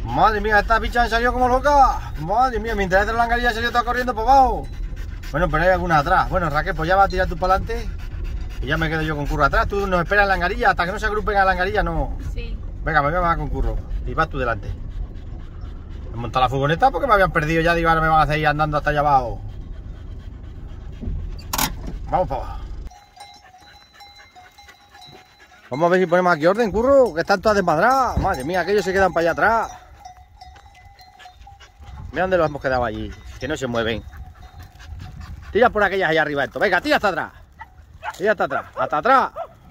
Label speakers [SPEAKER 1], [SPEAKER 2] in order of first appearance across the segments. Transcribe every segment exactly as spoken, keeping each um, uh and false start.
[SPEAKER 1] Madre mía, esta bicha han salido como loca. Madre mía, mientras la langarilla salió toda corriendo por abajo. Bueno, pero hay alguna atrás. Bueno, Raquel, pues ya va a tirar tú para adelante. Y ya me quedo yo con Curro atrás. Tú nos esperas en la langarilla. Hasta que no se agrupen a la langarilla, no.
[SPEAKER 2] Sí.
[SPEAKER 1] Venga, me voy a bajar con Curro. Y vas tú delante. He montado la furgoneta porque me habían perdido. Ya digo, ahora me van a hacer ir andando hasta allá abajo. Vamos para abajo. Vamos a ver si ponemos aquí orden, Curro, que están todas desmadradas. Madre mía, aquellos se quedan para allá atrás. Mira dónde los hemos quedado allí, que no se mueven. Tira por aquellas allá arriba esto. Venga, tira hasta atrás. Tira hasta atrás, hasta atrás.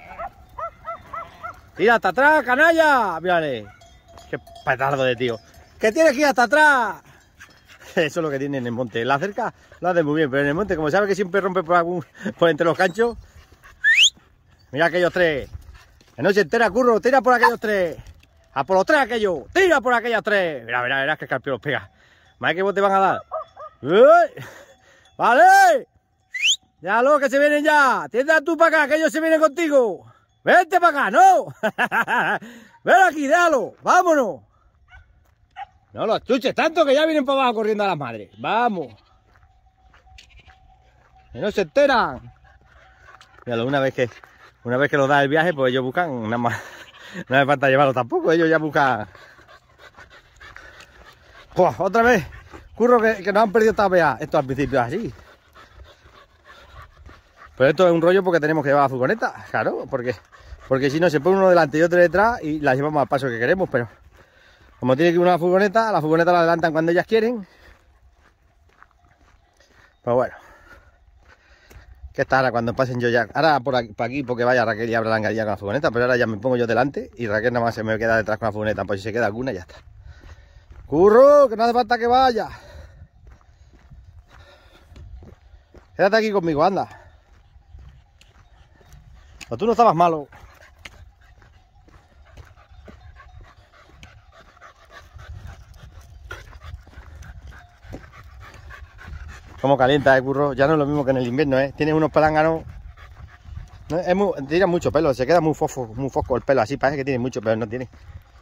[SPEAKER 1] Tira hasta atrás, canalla. Mírale. Qué petardo de tío. Que tienes que ir hasta atrás. Eso es lo que tiene en el monte. En la cerca lo hace muy bien, pero en el monte, como sabe que siempre rompe por, algún, por entre los canchos. Mira aquellos tres. Que no se entera, Curro. Tira por aquellos tres. A por los tres aquellos. Tira por aquellos tres. Mira, mira, verás que Escarpio los pega. Más que vos te van a dar. ¡Uy! ¡Vale! Ya lo que se vienen ya. Tienda tú para acá, que ellos se vienen contigo. Vente para acá, no. Ven aquí, déjalo. Vámonos. No los chuches tanto que ya vienen para abajo corriendo a las madres. Vamos. Que no se enteran. Míralo, una vez que una vez que los da el viaje, pues ellos buscan nada más. No hace falta llevarlo tampoco, ellos ya buscan. Pues, otra vez. Curro que, que nos han perdido esta vea. Esto al principio es así. Pero esto es un rollo porque tenemos que llevar la furgoneta, claro, porque, porque si no se pone uno delante y otro detrás y la llevamos al paso que queremos, pero como tiene que ir una furgoneta, la furgoneta la adelantan cuando ellas quieren. Pues bueno, que está ahora cuando pasen yo ya, ahora por aquí, por aquí porque vaya Raquel y abra la langarilla con la furgoneta, pero ahora ya me pongo yo delante y Raquel nada más se me queda detrás con la furgoneta, pues si se queda alguna ya está. Curro, que no hace falta que vaya. Quédate aquí conmigo, anda. O tú no estabas malo. Como calienta, eh, Curro. Ya no es lo mismo que en el invierno, eh. Tienes unos pelánganos. ¿No? Es muy, tira mucho pelo, se queda muy fofo, muy fosco el pelo. Así parece que tiene mucho, pero no tiene.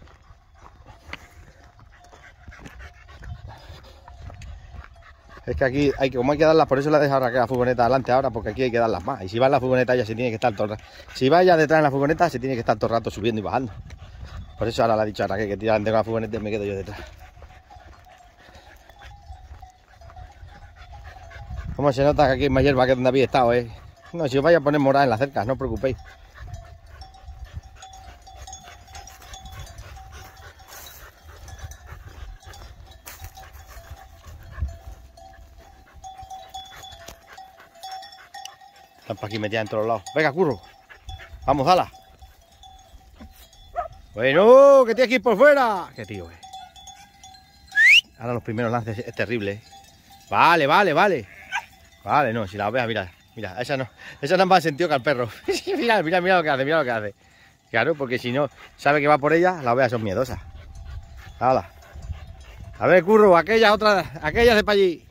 [SPEAKER 1] Es que aquí, hay que, como hay que darlas, por eso la he dejado la furgoneta adelante ahora, porque aquí hay que darlas más. Y si va en la furgoneta ya se tiene que estar todo el rato. Si va ya detrás en la furgoneta, se tiene que estar todo el rato subiendo y bajando. Por eso ahora le ha dicho a Raquel que tira delante con la furgoneta y me quedo yo detrás. Como se nota que aquí en Mayerba, que es donde había estado, eh. No, si os vais a poner morada en la cerca, no os preocupéis. Están para aquí metidas en todos lados. Venga, Curro. Vamos, dala. Bueno, que tienes que ir por fuera. Qué tío, eh. Ahora los primeros lances es terrible, eh. Vale, vale, vale. Vale, no, si la veas, mira. Mira, esa no. Esa no más sentido que al perro. Mira, mira, mira lo que hace, mira lo que hace. Claro, porque si no sabe que va por ella, las ovejas son miedosas. Hala. A ver, Curro, aquella otra, aquella de para allí.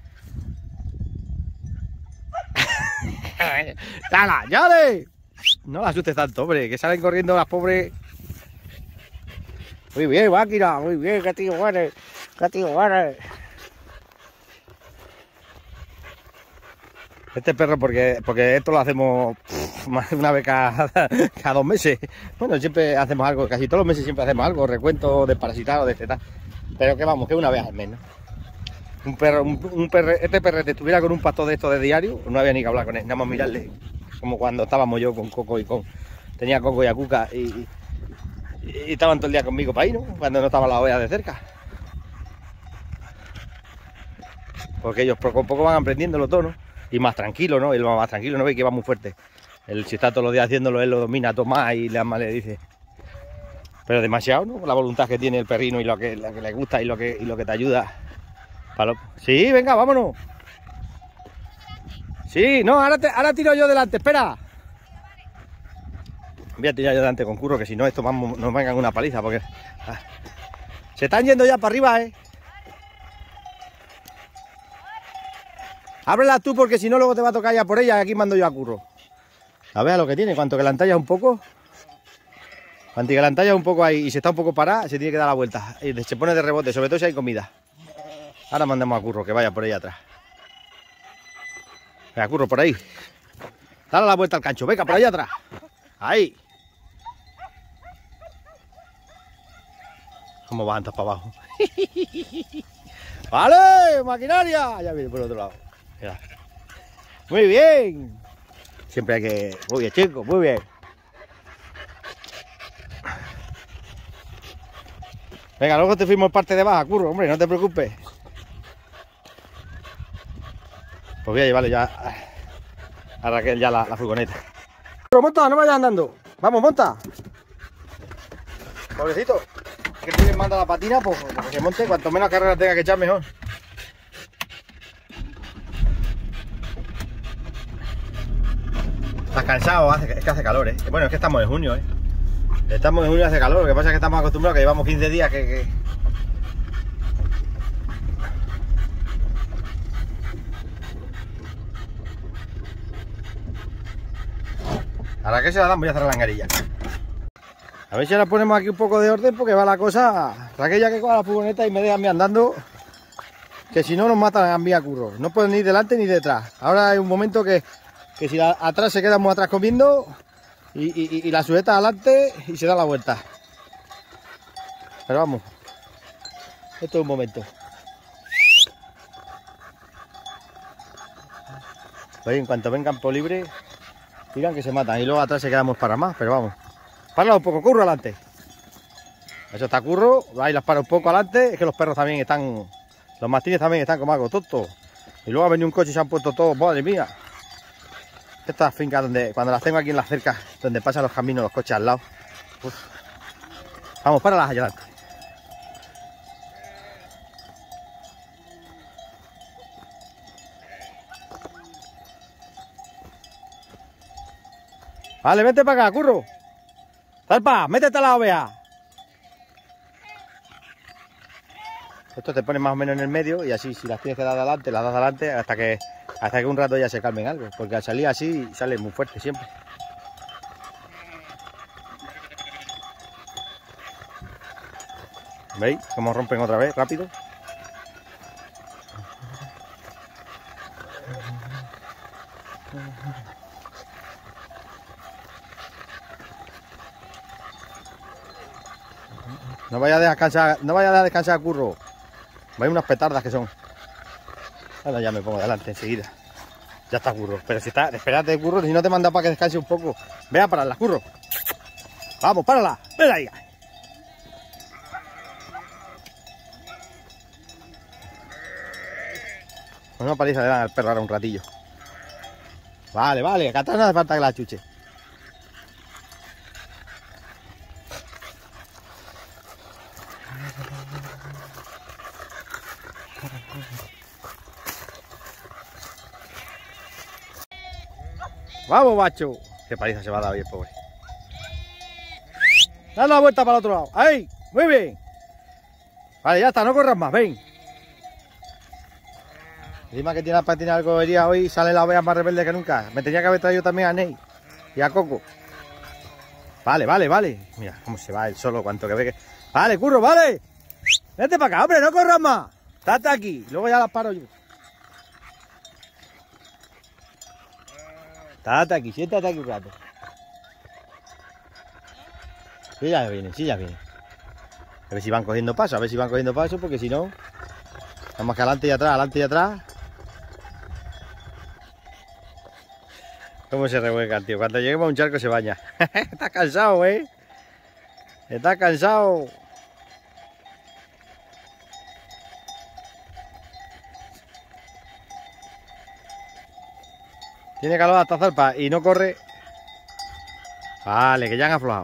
[SPEAKER 1] ¡Dala, llale! No la asustes tanto, hombre, que salen corriendo las pobres. Muy bien, máquina, muy bien, qué tío bueno, qué tío bueno. Este perro, porque, porque esto lo hacemos pff, más de una vez cada, cada dos meses. Bueno, siempre hacemos algo, casi todos los meses siempre hacemos algo, recuento de parasitado, de cetar. Pero que vamos, que una vez al menos. Un perro, un, un perre, este perrete estuviera con un pastor de esto de diario, no había ni que hablar con él, nada más mirarle. Como cuando estábamos yo con Coco y con... Tenía a Coco y a Cuca y, y, y estaban todo el día conmigo para ahí, ¿no? Cuando no estaban las ovejas de cerca. Porque ellos poco a poco van aprendiéndolo todo, ¿no? Y más tranquilo, ¿no? Él va más tranquilo, ¿no? Ve que va muy fuerte. Él, si está todos los días haciéndolo, él lo domina todo más y le, le dice. Pero demasiado, ¿no? La voluntad que tiene el perrino y lo que, lo que le gusta y lo que, y lo que te ayuda. Para lo... Sí, venga, vámonos. Sí, no, ahora, te, ahora tiro yo delante, espera. Voy a tirar yo delante con Curro, que si no, esto vamos, nos vengan una paliza, porque... Ah, se están yendo ya para arriba, ¿eh? Ábrela tú, porque si no, luego te va a tocar ya por ella, y aquí mando yo a Curro. A ver a lo que tiene, cuanto que la entallas un poco. Cuando la entalla un poco ahí y se está un poco parada, se tiene que dar la vuelta. Y se pone de rebote, sobre todo si hay comida. Ahora mandamos a Curro, que vaya por ahí atrás. Venga, Curro, por ahí. Dale la vuelta al cancho, venga, por ahí atrás. Ahí. ¿Cómo van todos para abajo? ¡Vale! ¡Maquinaria! Ya viene por el otro lado. Mira. Muy bien. Siempre hay que... Muy bien, chicos, muy bien. Venga, luego te firmo parte de baja, Curro, hombre, no te preocupes. Pues voy a llevarle ya a Raquel ya la, la furgoneta. Curro, monta, no vayas andando. Vamos, monta. Pobrecito. Que tú le manda la patina, pues que se monte. Cuanto menos carrera tenga que echar, mejor. Estás cansado, hace, es que hace calor, ¿eh? Bueno, es que estamos en junio, ¿eh? Estamos en junio y hace calor, lo que pasa es que estamos acostumbrados, que llevamos quince días que... que... A la que se la dan voy a cerrar la angarilla. A ver si ahora ponemos aquí un poco de orden porque va la cosa... Raquel ya que coja la furgoneta y me deja a mí andando, que si no nos matan a mí a Curro. No pueden ni delante ni detrás. Ahora hay un momento que, que si la, atrás se queda muy atrás comiendo y, y, y la sujeta adelante y se da la vuelta. Pero vamos, esto es un momento. Pues en cuanto vengan por libre, digan que se matan y luego atrás se quedamos para más, pero vamos. Parla un poco, Curro adelante. Eso está Curro, ahí las para un poco adelante, es que los perros también están, los mastines también están como algo tontos. Y luego ha venido un coche y se han puesto todos, madre mía. Estas fincas donde, cuando las tengo aquí en la cerca, donde pasan los caminos, los coches al lado. Uf. Vamos, páralas allá adelante. Vale, vente para acá, Curro. Zarpa, métete a la oveja. Esto te pones más o menos en el medio y así, si las tienes que dar adelante, las das adelante hasta que, hasta que un rato ya se calmen algo. Porque al salir así, sale muy fuerte siempre. ¿Veis cómo rompen otra vez? Rápido. No vaya a descansar, no vaya a dejar descansar a Curro. Hay unas petardas que son. Ahora ya me pongo delante enseguida. Ya está Curro. Pero si está, espérate, Curro, si no te manda para que descanse un poco. Ve a pararla, Curro. Vamos, párala. Ven ahí. Una paliza le dan al perro ahora un ratillo. Vale, vale, acá atrás no hace falta que la chuche. Vamos, macho. Qué paliza se va a dar hoy el pobre. Dale la vuelta para el otro lado. Ahí, muy bien. Vale, ya está, no corras más, ven. Encima que tiene la patina de cobería hoy, sale la ovea más rebelde que nunca. Me tenía que haber traído también a Ney y a Coco. Vale, vale, vale. Mira cómo se va él solo, cuanto que ve que... Vale, Curro, vale. Vete para acá, hombre, no corras más. Estate aquí, luego ya las paro yo. Estate aquí, siéntate aquí un rato. Sí, ya vienen, sí, ya vienen. A ver si van cogiendo paso, a ver si van cogiendo paso, porque si no... Vamos que adelante y atrás, adelante y atrás. ¿Cómo se revuelca, tío? Cuando lleguemos a un charco se baña. Está cansado, ¿eh? Está cansado. Tiene calor hasta zarpa y no corre. Vale, que ya han aflojado.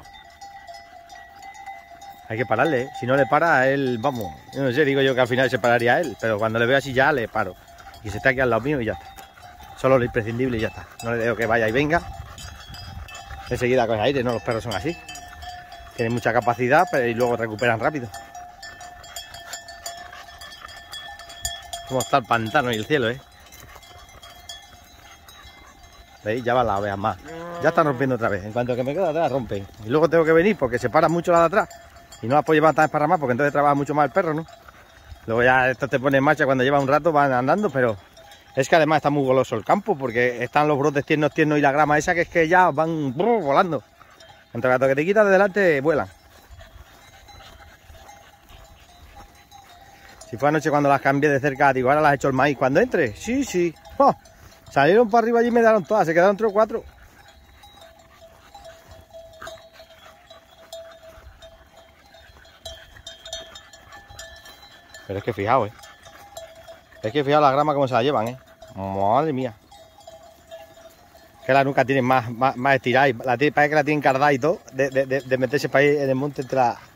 [SPEAKER 1] Hay que pararle, ¿eh? Si no le para a él, vamos. Yo no sé, digo yo que al final se pararía a él, pero cuando le veo así ya le paro. Y se está aquí al lado mío y ya está. Solo lo imprescindible y ya está. No le dejo que vaya y venga. Enseguida coge aire, ¿no? Los perros son así. Tienen mucha capacidad, pero y luego recuperan rápido. Cómo está el pantano y el cielo, ¿eh? ¿Veis? Ya van las ovejas más. Ya están rompiendo otra vez. En cuanto que me quedo atrás, rompen. Y luego tengo que venir porque se paran mucho las de atrás. Y no las puedo llevar tan esparramadas porque entonces trabaja mucho más el perro, ¿no? Luego ya esto te pone en marcha cuando lleva un rato, van andando, pero es que además está muy goloso el campo porque están los brotes tiernos, tiernos y la grama esa que es que ya van brr, volando. En cuanto que te quitas de delante, vuelan. Si fue anoche cuando las cambié de cerca, digo, ahora las he hecho el maíz. Cuando entre, sí, sí. ¡Oh! Salieron para arriba allí y me dieron todas, se quedaron tres o cuatro. Pero es que fijaos, eh. Es que fijaos la grama como se la llevan, eh. Madre mía. Que la nuca tiene más, más, más estirada y la, parece que la tienen cardada y todo, de, de, de, de meterse para ahí en el monte entre la...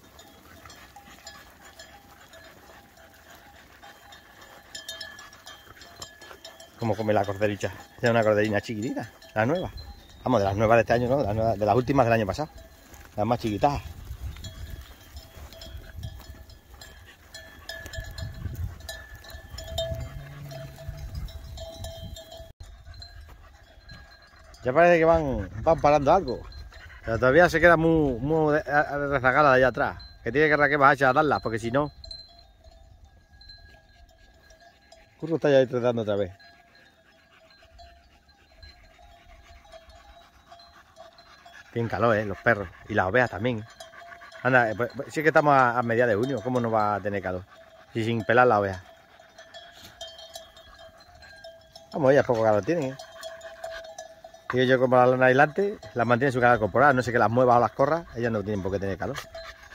[SPEAKER 1] Como come la cordericha. Es una corderina chiquitita, la nueva. Vamos, de las nuevas de este año, ¿no? De las, nuevas, de las últimas del año pasado. Las más chiquitas. Ya parece que van, van parando algo. Pero todavía se queda muy, muy rezagada de allá atrás. Que tiene que Raquel bajarse a darlas, porque si no... Curro está ya ahí tratando otra vez. Tienen calor, ¿eh? Los perros. Y las ovejas también. Anda, pues, pues, si es que estamos a, a mediados de junio, ¿cómo no va a tener calor? Si sin pelar la oveja. Vamos, ellas poco calor tienen, ¿eh? Y yo como la lana adelante, las mantiene su calor corporal, no sé que las mueva o las corra, ellas no tienen por qué tener calor.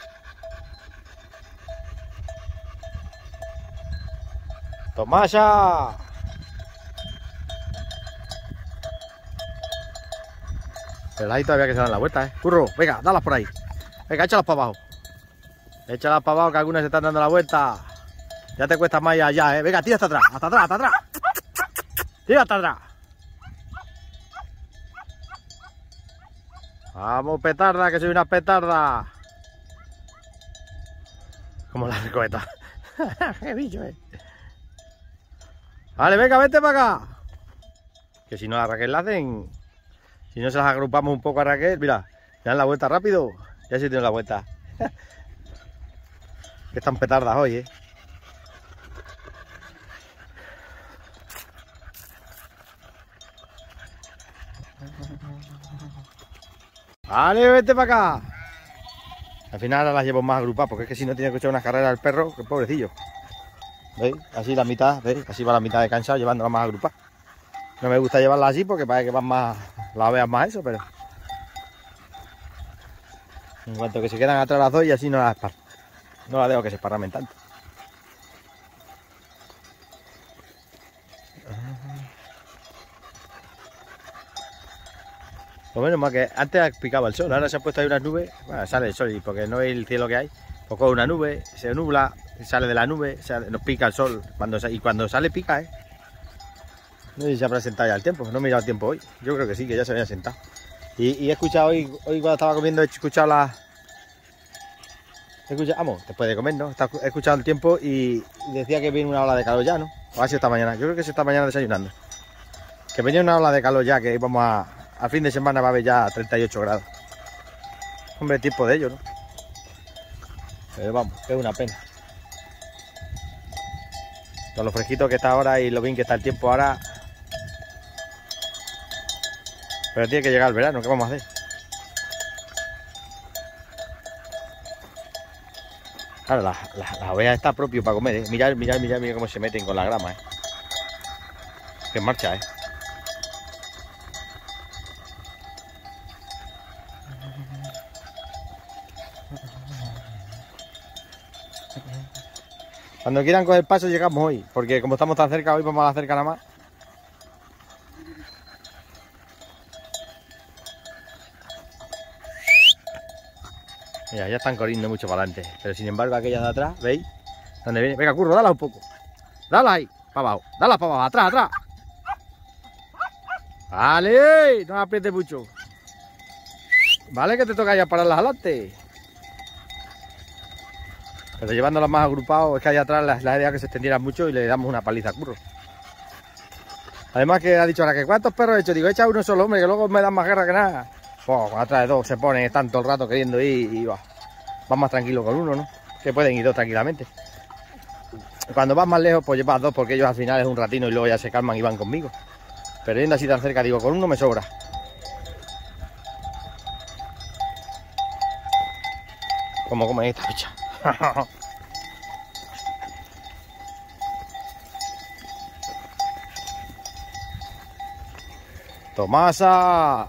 [SPEAKER 1] ¡Tomasa! Pero ahí todavía que se dan la vuelta, ¿eh? Curro, venga, dalas por ahí. Venga, échalas para abajo. Échalas para abajo que algunas se están dando la vuelta. Ya te cuesta más ir allá, ¿eh? Venga, tira hasta atrás, hasta atrás, hasta atrás. Tira hasta atrás. Vamos, petarda, que soy una petarda. Como la recoeta. Qué bicho, eh. Vale, venga, vete para acá. Que si no a Raquel la hacen. Si no se las agrupamos un poco a Raquel, mira, le dan la vuelta rápido. Ya se tiene la vuelta. Que están petardas hoy, eh. Vale, vete para acá. Al final ahora las llevo más agrupadas, porque es que si no tiene que echar unas carreras al perro, que pobrecillo. ¿Veis? Así la mitad, ¿veis? Así va la mitad de cansado llevándolas más agrupadas. No me gusta llevarlas así porque parece que van más, las veas más eso, pero... En cuanto que se quedan atrás las dos y así no las espar... No las dejo que se esparramen tanto. Lo menos más que antes picaba el sol, ahora se ha puesto ahí unas nubes, bueno, sale el sol y porque no veis el cielo que hay, pues coge una nube, se nubla, sale de la nube, sale, nos pica el sol, cuando, y cuando sale pica, ¿eh? No sé si se habrá sentado ya el tiempo, no he mirado el tiempo hoy, yo creo que sí, que ya se había sentado. Y, y he escuchado hoy, hoy cuando estaba comiendo, he escuchado la... He escuchado, vamos, después de comer, ¿no? He escuchado el tiempo y decía que viene una ola de calor ya, ¿no? O así esta mañana, yo creo que se está mañana desayunando. Que venía una ola de calor ya, que íbamos a... Al fin de semana va a haber ya treinta y ocho grados. Hombre, tiempo de ello, ¿no? Pero vamos, que es una pena. Con lo fresquito que está ahora y lo bien que está el tiempo ahora. Pero tiene que llegar el verano, ¿qué vamos a hacer? Claro, la, la, la oveja está propio para comer, ¿eh? Mirad, mirad, mirad, mirad cómo se meten con la grama, ¿eh? Que en marcha, ¿eh? Cuando quieran coger paso llegamos hoy, porque como estamos tan cerca hoy vamos a la cerca nada más. Mira, ya están corriendo mucho para adelante, pero sin embargo aquellas de atrás, ¿veis? ¿Dónde viene? Venga, Curro, dala un poco. Dala ahí, para abajo, dala para abajo, atrás, atrás. Vale, no aprietes mucho. Vale, que te toca ya pararlas adelante. Pero llevándolas más agrupados, es que allá atrás las, las ideas que se extendieran mucho y le damos una paliza a Curro. Además que ha dicho ahora que cuántos perros he hecho. Digo, echa uno solo, hombre, que luego me dan más guerra que nada. Pues atrás de dos se pone tanto el rato queriendo ir y va. Vas más tranquilo con uno, ¿no? Que pueden ir dos tranquilamente. Cuando vas más lejos, pues llevas dos porque ellos al final es un ratino y luego ya se calman y van conmigo. Pero yendo así tan cerca, digo, con uno me sobra. Como comen esta bicha. Tomasa.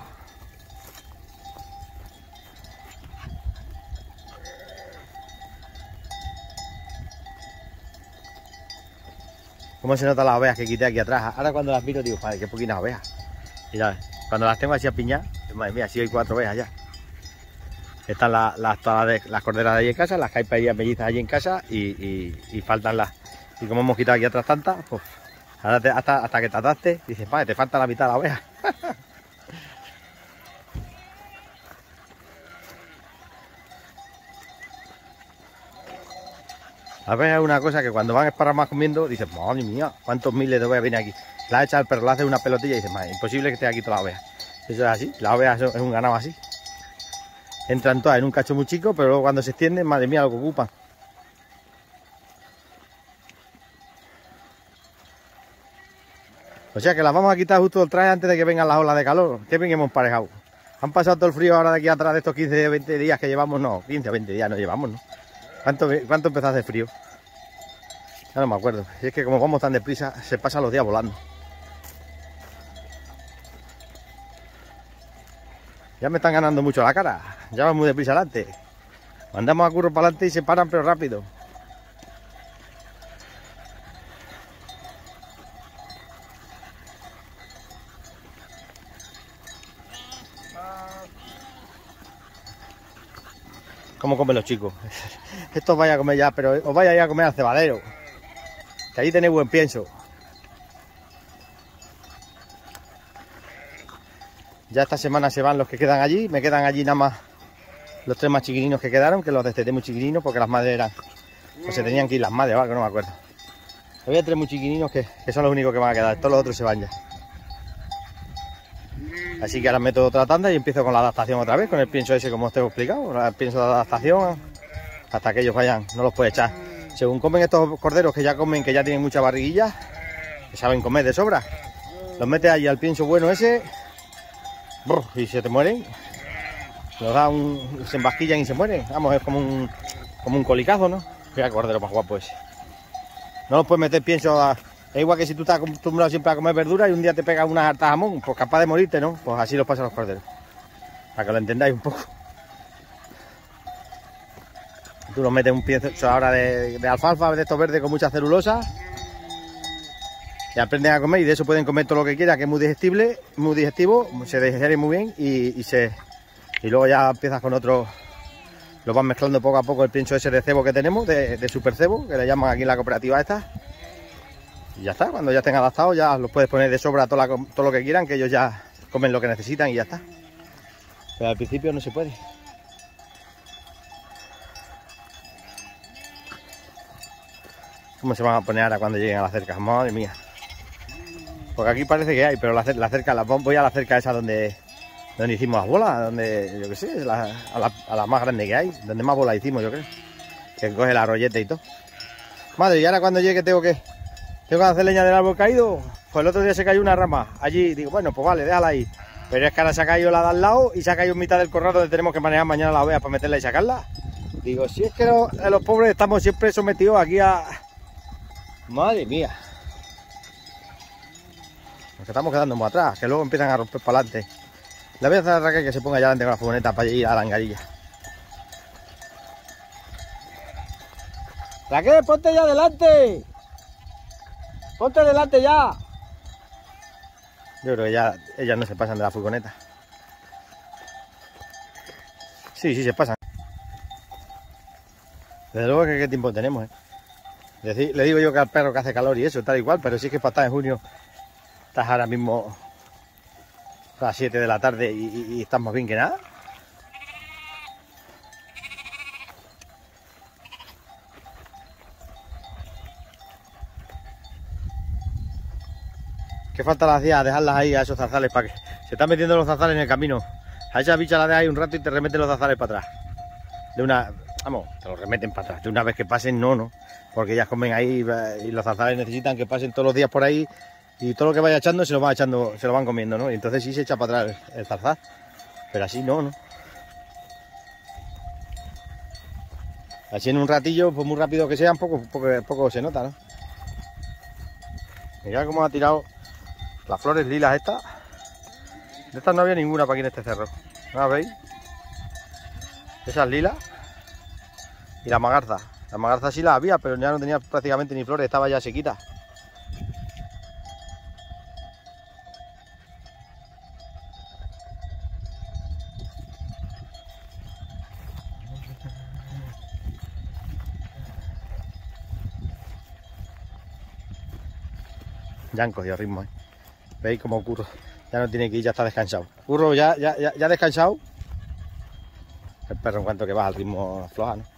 [SPEAKER 1] ¿Cómo se notan las ovejas que quité aquí atrás? Ahora cuando las miro digo, padre, qué poquitas ovejas. Y ya ves, cuando las tengo así a piñar, madre mía, sí hay cuatro ovejas ya. Están las, las, las, las corderas de allí en casa, las caipas y mellizas allí en casa y, y, y faltan las... Y como hemos quitado aquí atrás tantas, pues ahora te, hasta, hasta que te ataste, dices, padre, te falta la mitad de la oveja. La oveja es una cosa que cuando van esparramas comiendo, dices, madre mía, cuántos miles de ovejas vienen aquí. La echa el perro, le hace una pelotilla y dices, madre, imposible que esté aquí toda la oveja. Eso es así, la oveja es un ganado así. Entran todas en un cacho muy chico, pero luego cuando se extienden, madre mía, lo que ocupan. O sea que las vamos a quitar justo el traje antes de que vengan las olas de calor. Qué bien hemos parejado. Han pasado todo el frío ahora de aquí atrás de estos quince o veinte días que llevamos, no, quince o veinte días no llevamos, ¿no? ¿Cuánto, cuánto empezó a hacer frío? Ya no me acuerdo. Y es que como vamos tan deprisa, se pasan los días volando. Ya me están ganando mucho la cara. Ya van muy deprisa adelante. Mandamos a curro para adelante y se paran, pero rápido. ¿Cómo comen los chicos? Estos vaya a comer ya, pero os vaya a ir a comer al cebadero. Que allí tenéis buen pienso. Ya esta semana se van los que quedan allí. Me quedan allí nada más los tres más chiquininos que quedaron, que los desteté muy chiquininos porque las madres eran... O se tenían que ir las madres o algo, no me acuerdo. Había tres muy chiquininos que, que son los únicos que van a quedar. Todos los otros se van ya. Así que ahora meto otra tanda y empiezo con la adaptación otra vez, con el pienso ese como os tengo explicado, el pienso de adaptación, hasta que ellos vayan, no los puede echar. Según comen estos corderos que ya comen, que ya tienen mucha barriguilla, que saben comer de sobra, los metes allí al pienso bueno ese, brr, y se te mueren, los da un, se embasquillan y se mueren. Vamos, es como un, como un colicazo, ¿no? Mira qué cordero más guapo ese. No los puedes meter pienso a... Es igual que si tú estás acostumbrado siempre a comer verdura y un día te pegas una harta jamón, pues capaz de morirte, ¿no? Pues así los pasan los corderos. Para que lo entendáis un poco. Tú los metes un pienso ahora de, de alfalfa, de estos verdes con mucha celulosa. Y aprenden a comer y de eso pueden comer todo lo que quieran, que es muy digestible, muy digestivo, se digiere muy bien y, y se... Y luego ya empiezas con otro... Lo vas mezclando poco a poco el pienso ese de cebo que tenemos, de, de super cebo, que le llaman aquí en la cooperativa esta. Y ya está, cuando ya estén adaptados ya los puedes poner de sobra todo, la, todo lo que quieran, que ellos ya comen lo que necesitan y ya está. Pero al principio no se puede. ¿Cómo se van a poner ahora cuando lleguen a la cerca? Madre mía. Porque aquí parece que hay, pero la, la cerca, la, voy a la cerca esa donde, donde hicimos las bolas, donde, yo qué sé, la, a, la, a la más grande que hay, donde más bolas hicimos, yo creo. Que coge la rolleta y todo. Madre, y ahora cuando llegue tengo que... Tengo que hacer leña del árbol caído. Pues el otro día se cayó una rama. Allí digo, bueno, pues vale, déjala ahí. Pero es que ahora se ha caído la de al lado y se ha caído en mitad del corral donde tenemos que manejar mañana la oveja para meterla y sacarla. Digo, si es que los, los pobres estamos siempre sometidos aquí a... Madre mía. Nos estamos quedando muy atrás, que luego empiezan a romper para adelante. Le voy a hacer a Raquel que se ponga ya delante con la furgoneta para ir a la angarilla. Raquel, ponte ya delante. ¡Ponte delante ya! Yo creo que ya ellas no se pasan de la furgoneta. Sí, sí se pasan. Desde luego que qué tiempo tenemos, ¿eh? Decir, le digo yo que al perro que hace calor y eso, tal igual, pero sí que para estar en junio estás ahora mismo a las siete de la tarde y, y, y estás más bien que nada. qué falta le hacía dejarlas ahí a esos zarzales para que se están metiendo los zarzales en el camino. A esa bicha la dejas ahí un rato y te remeten los zarzales para atrás. De una, vamos, te los remeten para atrás. De una vez que pasen, no, no. Porque ellas comen ahí y los zarzales necesitan que pasen todos los días por ahí y todo lo que vaya echando se lo van echando, se lo van comiendo, ¿no? Y entonces sí se echa para atrás el, el zarzal. Pero así no, ¿no? Así en un ratillo, pues muy rápido que sea, poco, poco, poco se nota, ¿no? Mirad cómo ha tirado las flores lilas estas. De estas no había ninguna para aquí en este cerro. ¿No las veis? Esas lilas. Y la magarza. La magarza sí la había, pero ya no tenía prácticamente ni flores, estaba ya sequita. Ya han cogido ritmo, ¿eh? ¿Veis cómo Curro ya no tiene que ir, ya está descansado? Curro ya, ya, ya, ya descansado. El perro en cuanto que va al ritmo floja, ¿no?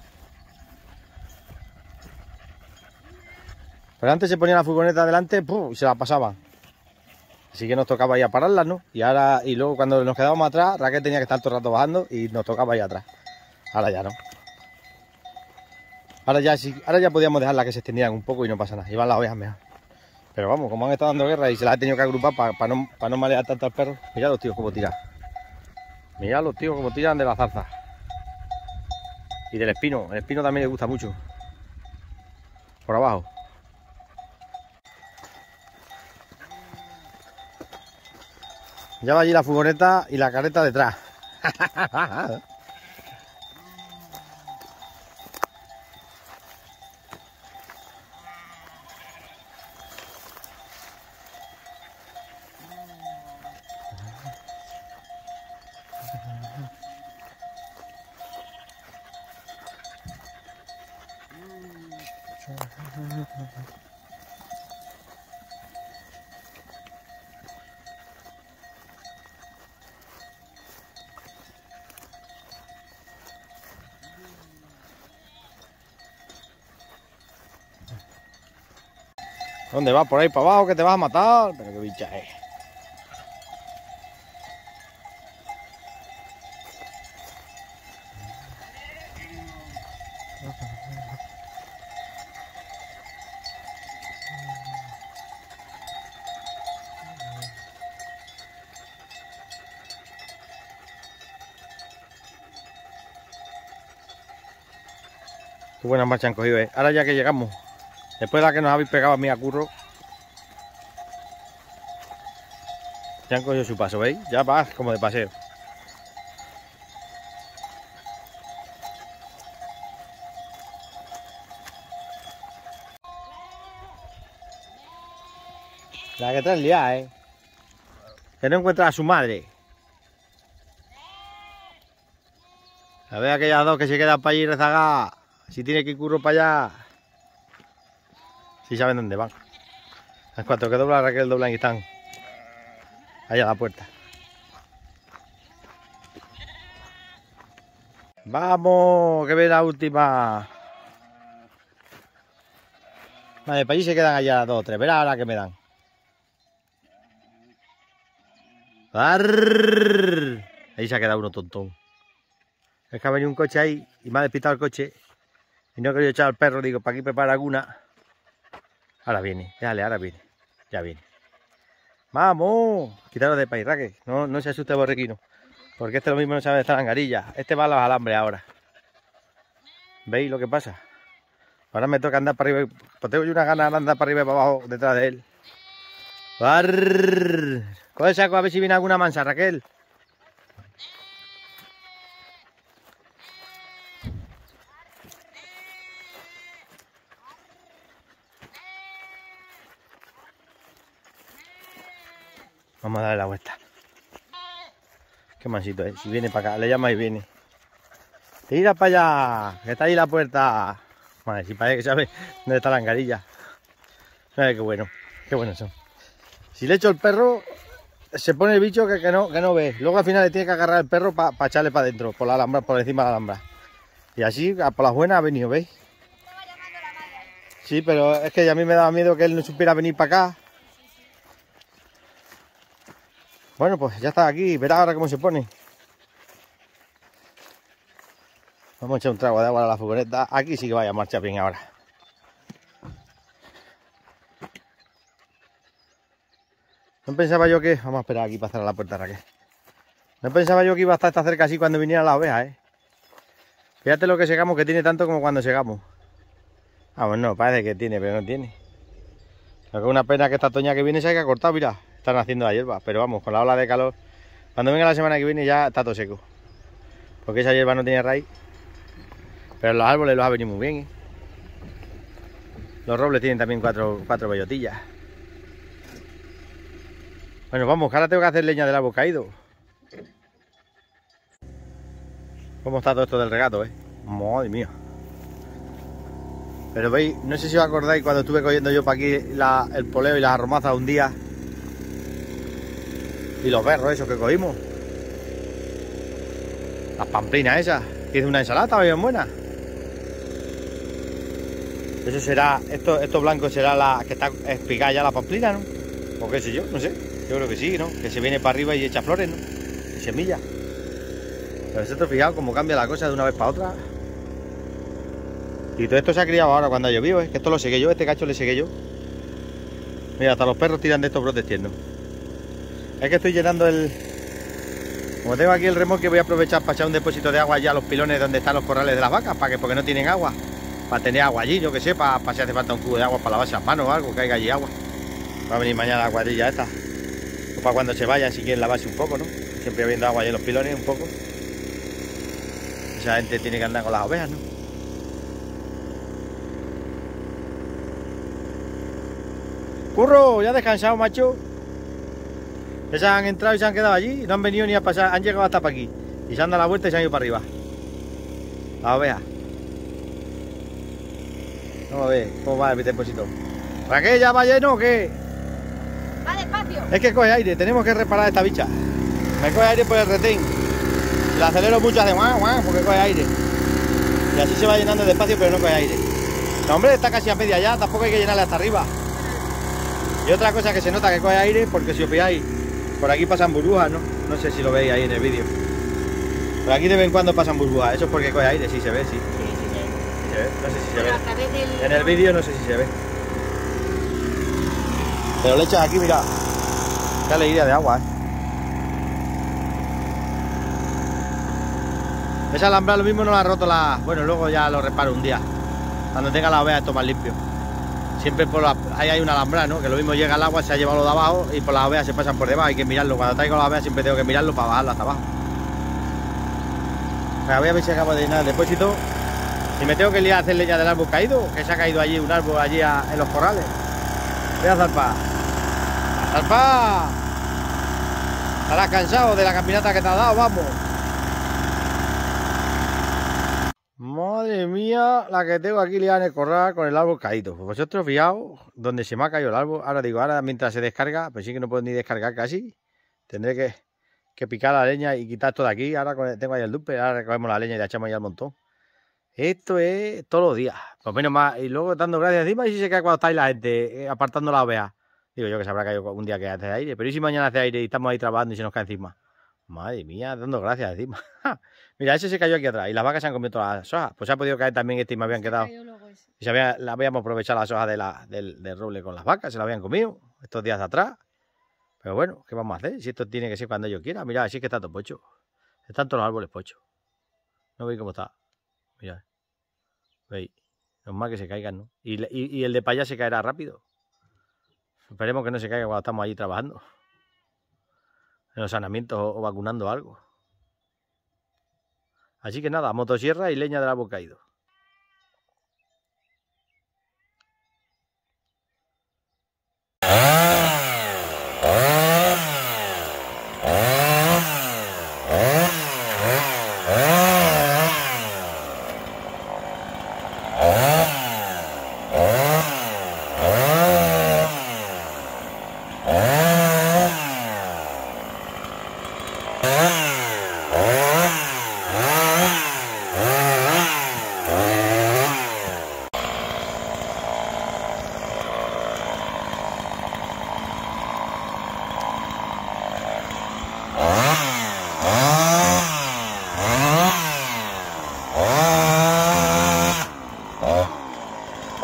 [SPEAKER 1] Pero antes se ponía la furgoneta delante, ¡pum!, y se la pasaban. Así que nos tocaba ir a pararlas, ¿no? Y ahora, y luego cuando nos quedábamos atrás, Raquel tenía que estar todo el rato bajando y nos tocaba ir atrás. Ahora ya no. Ahora ya sí, ahora ya podíamos dejarlas que se extendieran un poco y no pasa nada. Iban las ovejas mejor. Pero vamos, como han estado dando guerra y se las ha tenido que agrupar para pa no, pa no malear tanto al perro. Mirad los tíos como tiran. Mirad los tíos como tiran de la zarza. Y del espino. El espino también le gusta mucho. Por abajo. Ya va allí la furgoneta y la carreta detrás. ¿Dónde vas? Por ahí para abajo que te vas a matar. Pero qué bicha es. Qué buena marcha han cogido, eh. Ahora ya que llegamos, después de la que nos habéis pegado a mí a Curro, ya han cogido su paso, ¿veis? Ya vas como de paseo. La que traen liada, eh. Que no encuentra a su madre. A ver aquellas dos que se quedan para allí rezagadas. Si tiene que ir Curro para allá. Si saben dónde van. En cuanto que dobla Raquel, doblan y están ahí a la puerta. Vamos, que ve la última. Vale, para allí se quedan allá dos o tres. Verá ahora que me dan. ¡Arrrr! Ahí se ha quedado uno tontón. Es que ha venido un coche ahí y me ha despistado el coche. Y no he querido echar al perro, digo, para aquí prepara alguna. Ahora viene, déjale, ahora viene. Ya viene. ¡Vamos! Quitaros de país, Raquel. No, no se asuste el borriquino. Porque este lo mismo no sabe estar en garilla. Este va a los alambres ahora. ¿Veis lo que pasa? Ahora me toca andar para arriba. Pues tengo yo una gana de andar para arriba y para abajo detrás de él. ¡Arrrr! Coge el saco a ver si viene alguna mansa, Raquel. Vamos a darle la vuelta. Qué mansito es. Si viene para acá, le llama y viene. Tira para allá, que está ahí la puerta. Madre, si parece que sabe dónde está la angarilla. Mira qué bueno, qué buenos son. Si le echo el perro, se pone el bicho que, que, no, que no ve. Luego al final le tiene que agarrar el perro para pa echarle para adentro, por la alhambra, por encima de la alhambra. Y así, por las buenas ha venido, ¿veis? Sí, pero es que a mí me daba miedo que él no supiera venir para acá. Bueno, pues ya está aquí, verá ahora cómo se pone. Vamos a echar un trago de agua a la furgoneta. Aquí sí que vaya a marchar bien ahora. No pensaba yo que... Vamos a esperar aquí para cerrar la puerta, Raquel. No pensaba yo que iba a estar esta cerca así cuando vinieran las ovejas, ¿eh? Fíjate lo que segamos, que tiene tanto como cuando segamos. Vamos, no, parece que tiene, pero no tiene. Lo que es una pena que esta toña que viene se haya cortado, mira. Están haciendo la hierba, pero vamos, con la ola de calor. Cuando venga la semana que viene ya está todo seco. Porque esa hierba no tiene raíz. Pero los árboles los ha venido muy bien, ¿eh? Los robles tienen también cuatro, cuatro bellotillas. Bueno, vamos, que ahora tengo que hacer leña del árbol caído. ¿Cómo está todo esto del regato, eh? Madre mía. Pero veis, no sé si os acordáis cuando estuve cogiendo yo para aquí la, el poleo y las arromazas un día. Y los berros esos que cogimos. Las pamplinas esas. Que hice una ensalada bien buena. Eso será, esto, esto blanco será la que está espigada ya la pamplina, ¿no? O qué sé yo, no sé. Yo creo que sí, ¿no? Que se viene para arriba y echa flores, ¿no? Y semillas. Pero vosotros fijaos cómo cambia la cosa de una vez para otra. Y todo esto se ha criado ahora cuando ha llovido, ¿eh? Que esto lo seguí yo, este cacho le seguí yo. Mira, hasta los perros tiran de estos brotes tiernos. Es que estoy llenando el... Como tengo aquí el remolque, voy a aprovechar para echar un depósito de agua allá a los pilones donde están los corrales de las vacas, para que, porque no tienen agua. Para tener agua allí, yo que sé, para, para si hace falta un cubo de agua para lavarse las manos o algo, que haya allí agua. Va a venir mañana la cuadrilla esta. O para cuando se vayan, si quieren lavarse un poco, ¿no? Siempre habiendo agua allí en los pilones, un poco. Esa gente tiene que andar con las ovejas, ¿no? ¡Curro! ¿Ya has descansado, macho? Esas han entrado y se han quedado allí. No han venido ni a pasar, han llegado hasta para aquí. Y se han dado la vuelta y se han ido para arriba. Las ovejas. Vamos a ver cómo va el depósito. ¿Raquel ya va lleno o qué?
[SPEAKER 2] Va despacio.
[SPEAKER 1] Es que coge aire, tenemos que reparar esta bicha. Me coge aire por el retén. La acelero mucho, hace guau, guau, porque coge aire. Y así se va llenando despacio, pero no coge aire. No, hombre, está casi a media ya, tampoco hay que llenarle hasta arriba. Y otra cosa que se nota que coge aire, porque si os fijáis, por aquí pasan burbujas, ¿no? No sé si lo veis ahí en el vídeo. Por aquí de vez en cuando pasan burbujas, eso es porque coge aire, sí se ve, sí.
[SPEAKER 2] Sí, sí, sí.
[SPEAKER 1] Sí se ve. No sé si se
[SPEAKER 2] Pero
[SPEAKER 1] ve.
[SPEAKER 2] a través del...
[SPEAKER 1] En el vídeo no sé si se ve. Pero le echas aquí, mira. Qué alegría de agua, ¿eh? Esa alambrada lo mismo no la ha roto la... Bueno, luego ya lo reparo un día. Cuando tenga la oveja esto más limpio. Siempre por la... ahí hay una alambrada, ¿no? Que lo mismo llega el agua, se ha llevado lo de abajo y por las ovejas se pasan por debajo. Hay que mirarlo. Cuando traigo las ovejas siempre tengo que mirarlo para bajarlo hasta abajo. Venga, voy a ver si acabo de llenar el depósito. Y me tengo que liar a hacer leña del árbol caído, que se ha caído allí un árbol allí a, en los corrales. Voy a zarpar. ¡A zarpar! Estarás cansado de la caminata que te ha dado, vamos. Madre mía, la que tengo aquí liada en el corral con el árbol caído. Pues vosotros fijaos donde se me ha caído el árbol. Ahora digo, ahora mientras se descarga, pues sí que no puedo ni descargar casi. Tendré que, que picar la leña y quitar todo de aquí. Ahora tengo ahí el dumper, ahora recogemos la leña y la echamos ahí al montón. Esto es todos los días, por menos más. Y luego dando gracias encima y si se cae cuando estáis la gente apartando la oveja. Digo yo que se habrá caído un día que hace aire. Pero ¿y si mañana hace aire y estamos ahí trabajando y se nos cae encima? Madre mía, dando gracias encima. Mira, ese se cayó aquí atrás y las vacas se han comido todas las hojas. Pues se ha podido caer también este y me habían quedado. Y se había, la habíamos aprovechado las hojas de la, del, del roble con las vacas, se las habían comido estos días de atrás. Pero bueno, ¿qué vamos a hacer? Si esto tiene que ser cuando yo quiera. Mira, así es que está todo pocho. Están todos los árboles pochos. ¿No veis cómo está? Mirad. ¿Veis? Normal que se caigan, ¿no? Y, y, y el de para allá se caerá rápido. Esperemos que no se caiga cuando estamos allí trabajando. En los saneamientos o, o vacunando algo. Así que nada, motosierra y leña del árbol caído.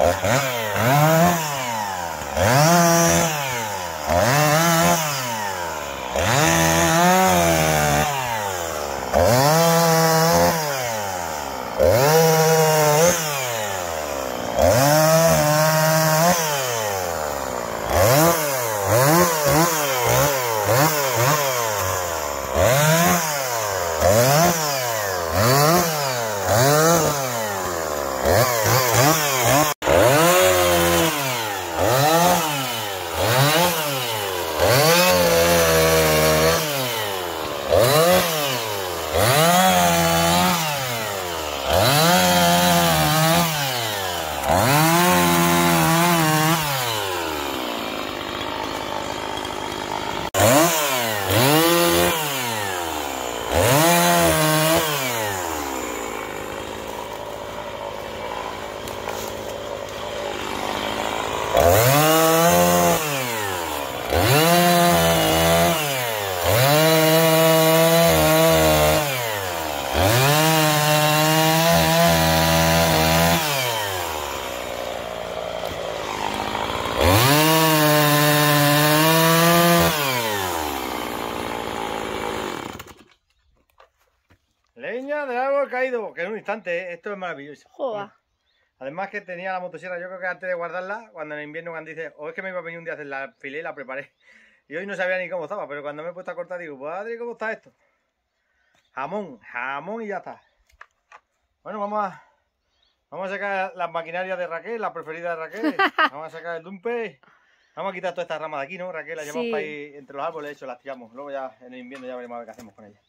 [SPEAKER 1] Leña del árbol caído, que en un instante, ¿eh? Esto es maravilloso.
[SPEAKER 2] Joda.
[SPEAKER 1] Además que tenía la motosierra, yo creo que antes de guardarla, cuando en invierno cuando dice, o es que me iba a venir un día a hacer la filé y la preparé. Y hoy no sabía ni cómo estaba, pero cuando me he puesto a cortar digo, padre, ¿cómo está esto? Jamón, jamón y ya está. Bueno, vamos a, vamos a sacar las maquinarias de Raquel, la preferida de Raquel. Vamos a sacar el dumpe. Vamos a quitar todas estas ramas de aquí, ¿no, Raquel? Las llevamos
[SPEAKER 2] Sí.
[SPEAKER 1] para ahí entre los árboles, eso, las tiramos. Luego ya en el invierno ya veremos a ver qué hacemos con ellas.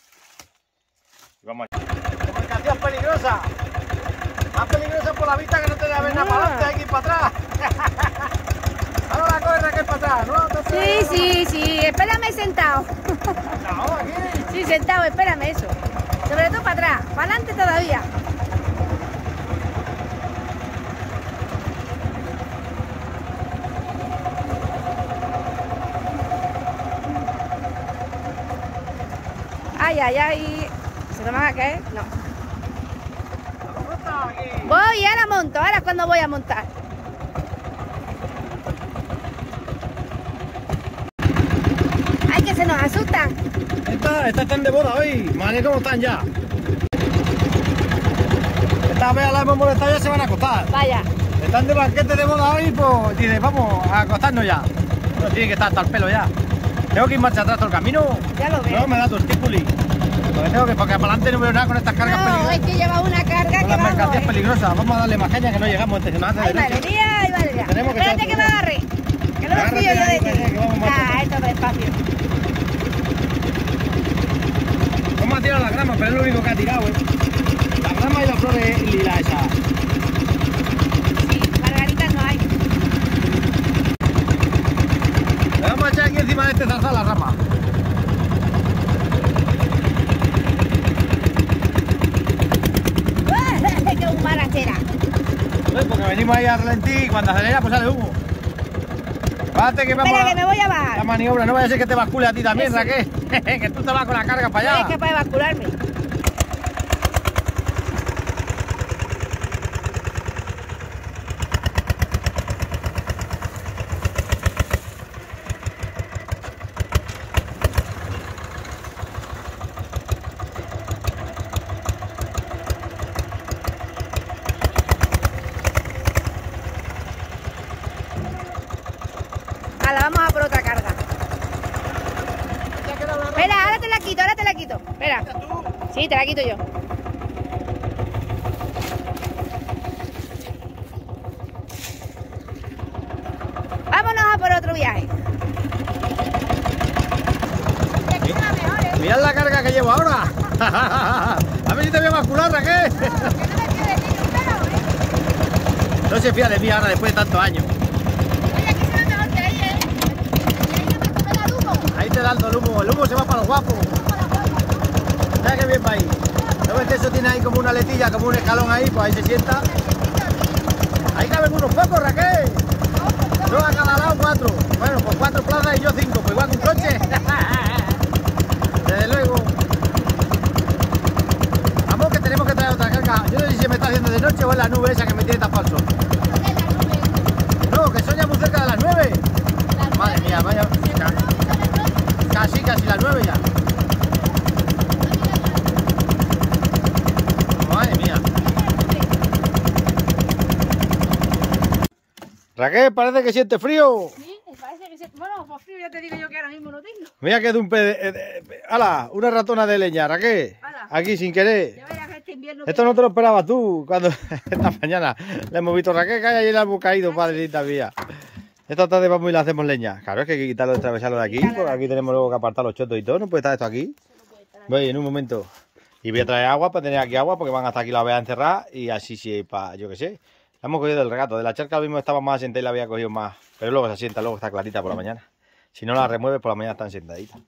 [SPEAKER 1] Y vamos allá. Comunicación peligrosa. Más peligrosa por la vista que no te da ver nada para adelante, hay que ir para atrás. Ahora corre Raquel para atrás, ¿no? No te-
[SPEAKER 2] Sí, sí, sí. Espérame sentado.
[SPEAKER 1] No, aquí.
[SPEAKER 2] Sí, sentado, espérame eso. Sobre todo para atrás. Para adelante todavía. Ay, ay, ay. ¿Se me van a caer? No. Voy, ahora monto. Ahora es cuando voy a montar. Ay, que se nos asustan.
[SPEAKER 1] Estas esta están de boda hoy. Madre, ¿cómo están ya? Estas veas las hemos molestado, ya se van a acostar.
[SPEAKER 2] Vaya.
[SPEAKER 1] Están de banquete de boda hoy, pues dice, vamos a acostarnos ya. No tiene que estar hasta el pelo ya. Tengo que ir marcha atrás todo el camino.
[SPEAKER 2] Ya lo veo.
[SPEAKER 1] No, me da tortículi. Porque tengo que, porque para adelante no veo nada con estas cargas
[SPEAKER 2] No, es
[SPEAKER 1] peligrosas.
[SPEAKER 2] que lleva una carga
[SPEAKER 1] Con
[SPEAKER 2] que
[SPEAKER 1] las mercancías
[SPEAKER 2] vamos. eh.
[SPEAKER 1] peligrosas. Vamos a darle más caña que no llegamos antes de nada.
[SPEAKER 2] Ay, madre mía, ay, madre mía.
[SPEAKER 1] Tenemos que
[SPEAKER 2] Espérate
[SPEAKER 1] estar
[SPEAKER 2] que me
[SPEAKER 1] todos.
[SPEAKER 2] agarre. Que no me
[SPEAKER 1] Agárrate
[SPEAKER 2] fío yo de
[SPEAKER 1] ahí,
[SPEAKER 2] ti.
[SPEAKER 1] calla, que vamos más
[SPEAKER 2] Ah, esto es despacio.
[SPEAKER 1] Vamos a tirar la grama, pero es lo único que ha tirado, ¿eh? La grama y las flores lila esa.
[SPEAKER 2] Sí, margaritas no hay.
[SPEAKER 1] Le vamos a echar aquí encima de este zarzal la rama.
[SPEAKER 2] ¡Qué humarachera!
[SPEAKER 1] ¿Ves? Porque venimos ahí a ralentí y cuando acelera pues sale humo. Párate que vamos
[SPEAKER 2] Espera,
[SPEAKER 1] a
[SPEAKER 2] que me voy a
[SPEAKER 1] la
[SPEAKER 2] bajar.
[SPEAKER 1] maniobra, no vaya a ser que te bascule a ti también,
[SPEAKER 2] Eso.
[SPEAKER 1] Raquel. Que tú te vas con la carga para
[SPEAKER 2] No
[SPEAKER 1] allá.
[SPEAKER 2] es capaz de bascularme. Ahora vamos a por otra carga. Espera, ahora te la quito, ahora te la quito. Espera. Sí, te la quito yo. Vámonos a por otro viaje.
[SPEAKER 1] Mirad la carga que llevo ahora. A ver si te voy a bascular, Raquel. No se fía de mí ahora después de tantos años. Ahí te da el humo, el humo se va para los guapos. Mira que bien para ahí. ¿No ves que eso tiene ahí como una letilla, como un escalón ahí? Pues ahí se sienta. Ahí caben unos pocos, Raquel. Dos a cada lado, cuatro. Bueno, pues cuatro plazas y yo cinco, pues igual que un coche. Desde luego. Vamos que tenemos que traer otra carga. Yo no sé si se me está haciendo de noche o es la nube esa que me tiene tapado el sol. ya, vaya. Casi, casi las nueve ya. Madre mía. Raquel, parece que siente frío.
[SPEAKER 2] Sí, parece que se... Bueno, por frío ya te digo yo que ahora mismo no tengo.
[SPEAKER 1] Mira que de un pede... ¡Hala! Una ratona de leña, Raquel.
[SPEAKER 2] Hala.
[SPEAKER 1] Aquí sin querer.
[SPEAKER 2] Ya verás que este invierno...
[SPEAKER 1] Esto no te lo esperabas tú cuando esta mañana le hemos visto Raquel que hay ahí el árbol caído, padrecita mía. Esta tarde vamos y le hacemos leña. Claro, es que hay que quitarlo, atravesarlo de aquí, porque aquí tenemos luego que apartar los chotos y todo. No puede estar esto aquí. Voy en un momento. Y voy a traer agua para tener aquí agua, porque van hasta aquí la voy a encerrar y así sí, para, yo qué sé. La hemos cogido del regato. De la charca mismo estaba más asentada y la había cogido más. Pero luego se asienta, luego está clarita por la mañana. Si no la remueves, por la mañana están sentaditas.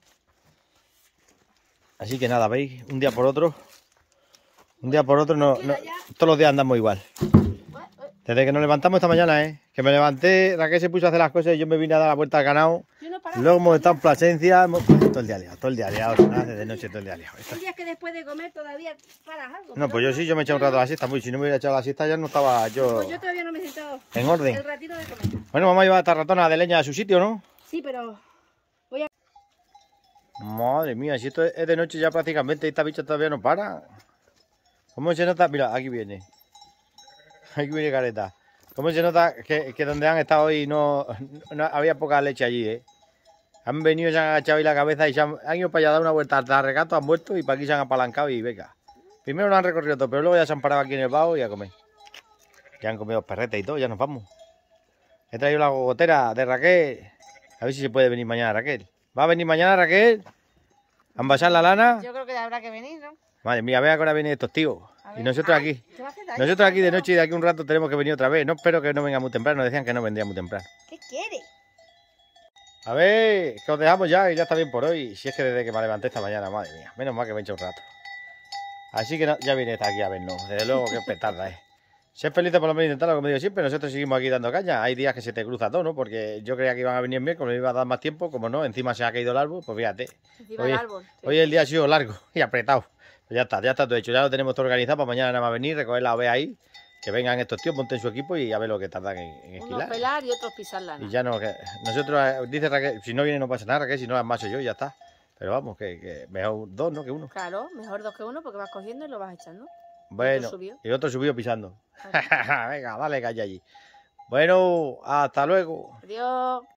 [SPEAKER 1] Así que nada, veis, un día por otro. Un día por otro, no, no, todos los días andamos igual. Desde que nos levantamos esta mañana, ¿eh? Que me levanté, Raquel se puso a hacer las cosas y yo me vine a dar la vuelta al ganado. Luego hemos estado en Plasencia, hemos... todo el día liado, todo el día liado, desde noche todo el día liado.
[SPEAKER 2] Hay días que después de comer todavía paras algo.
[SPEAKER 1] No, pues yo sí, yo me he echado un rato a la siesta, muy, si no me hubiera echado la siesta ya no estaba yo...
[SPEAKER 2] Pues yo todavía no me he sentado
[SPEAKER 1] en orden.
[SPEAKER 2] el ratito de comer.
[SPEAKER 1] Bueno, vamos a llevar a esta ratona de leña a su sitio, ¿no?
[SPEAKER 2] Sí, pero voy a...
[SPEAKER 1] Madre mía, si esto es de noche ya prácticamente, esta bicha todavía no para. ¿Cómo se nota? Mira, aquí viene. Aquí viene Careta. ¿Cómo se nota que, que donde han estado hoy no, no había poca leche allí, eh? Han venido, se han agachado ahí la cabeza y se han, han ido para allá a dar una vuelta al regato, han vuelto y para aquí se han apalancado y venga. Primero lo han recorrido todo, pero luego ya se han parado aquí en el vaho y a comer. Ya han comido perretes y todo, ya nos vamos. He traído la gogotera de Raquel. A ver si se puede venir mañana, Raquel. ¿Va a venir mañana, Raquel? ¿A envasar la lana?
[SPEAKER 2] Yo creo que habrá que venir, ¿no?
[SPEAKER 1] Madre mía, vea que ahora vienen estos tíos. Y nosotros
[SPEAKER 2] Ay,
[SPEAKER 1] aquí.
[SPEAKER 2] ¿qué va a hacer daño?
[SPEAKER 1] Nosotros aquí de noche y de aquí un rato tenemos que venir otra vez. No espero que no venga muy temprano. Decían que no vendría muy temprano.
[SPEAKER 2] ¿Qué quiere?
[SPEAKER 1] A ver, que os dejamos ya y ya está bien por hoy. Si es que desde que me levanté esta mañana, madre mía. Menos mal que me he hecho un rato. Así que no, ya viene esta aquí a vernos. Desde luego que petarda, eh. Ser felices por lo menos intentarlo, como digo siempre. Nosotros seguimos aquí dando caña. Hay días que se te cruza todo, ¿no? Porque yo creía que iban a venir bien, como me iba a dar más tiempo. Como no, encima se ha caído el árbol, pues fíjate.
[SPEAKER 2] Encima
[SPEAKER 1] Hoy,
[SPEAKER 2] del árbol. Sí.
[SPEAKER 1] hoy el día ha sido largo y apretado. Pues ya está, ya está todo hecho. Ya lo tenemos todo organizado para mañana nada más venir, recoger la ovea ahí. Que vengan estos tíos, monten su equipo y a ver lo que tardan en, en esquilar.
[SPEAKER 2] Unos pelar y otros pisar lana.
[SPEAKER 1] Y ya no, que nosotros, eh, dice Raquel, si no viene no pasa nada, Raquel, si no es más soy yo y ya está. Pero vamos, que, que mejor dos, ¿no? Que uno.
[SPEAKER 2] Claro, mejor dos que uno porque vas cogiendo y lo vas echando.
[SPEAKER 1] Bueno,
[SPEAKER 2] otro subió.
[SPEAKER 1] y el otro subió pisando. Venga, dale calle allí. Bueno, hasta luego.
[SPEAKER 2] Adiós.